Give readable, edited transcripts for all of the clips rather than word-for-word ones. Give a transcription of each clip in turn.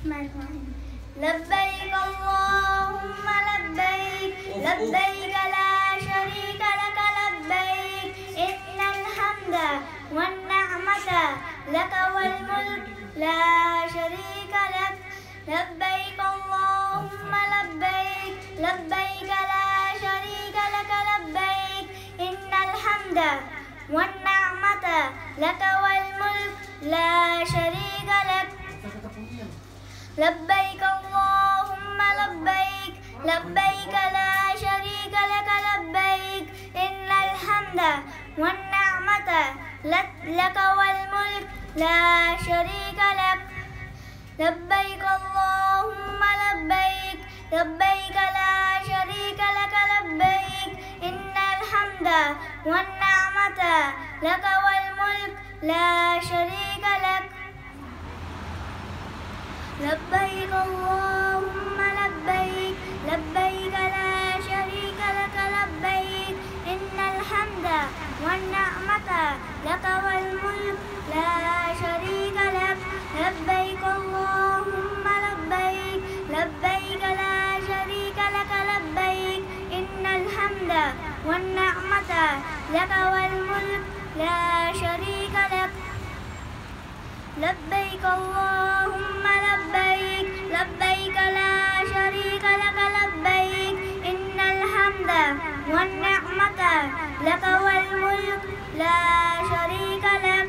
الرحمن الرحيم. لبيك اللهم لبيك لبيك لا شريك لك لبيك إن الحمد والنعمة لك والملك لا شريك لك. لبيك اللهم لبيك لبيك لا شريك لك لبيك إن الحمد والنعمة لك والملك لا شريك لك. لبيك اللهم لبيك لبيك لا شريك لك لبيك إن الحمد والنعمة لك والملك لا شريك لك. لبيك اللهم لبيك لبيك لا شريك لك لبيك إن الحمد والنعمة لك والملك لا شريك لك. لبيك اللهم لبيك لبيك لا شريك لك لبيك إن الحمد والنعمة لك والملك لا شريك لك. لبيك اللهم لبيك لبيك لا شريك لك لبيك إن الحمد والنعمة لك والملك لا شريك لك. لبيك اللهم لبيك لبيك لا شريك لك لبيك إن الحمد والنعمة لك والملك لا شريك لك.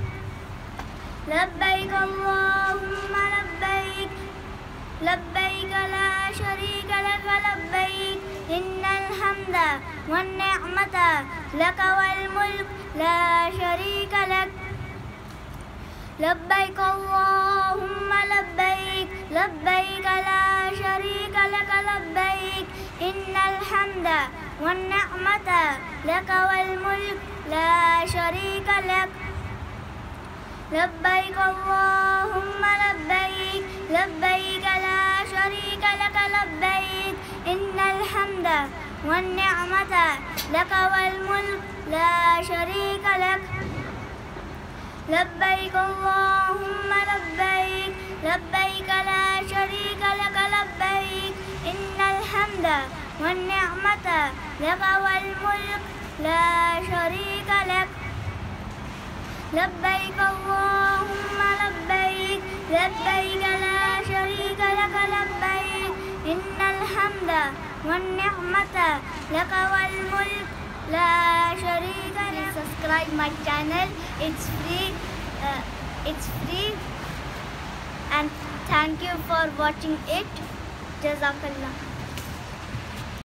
لبيك اللهم لبيك لبيك لا شريك لك لبيك إن الحمد والنعمة لك والملك لا شريك لك. لبيك اللهم لبيك لبيك لا شريك لك لبيك إن الحمد والنعمة لك والملك لا شريك لك. لبيك اللهم لبيك لبيك لا شريك لك لبيك إن الحمد والنعمة لك والملك لا شريك لك. لبيك اللهم لبيك لبيك لا شريك لك لبيك إن الحمد والنعمة لك والملك لا شريك لك. لبيك اللهم لبيك لبيك لا شريك لك لبيك إن الحمد والنعمة لك والملك لا شريك لك. Subscribe my channel. It's free and thank you for watching it. Jazakallah.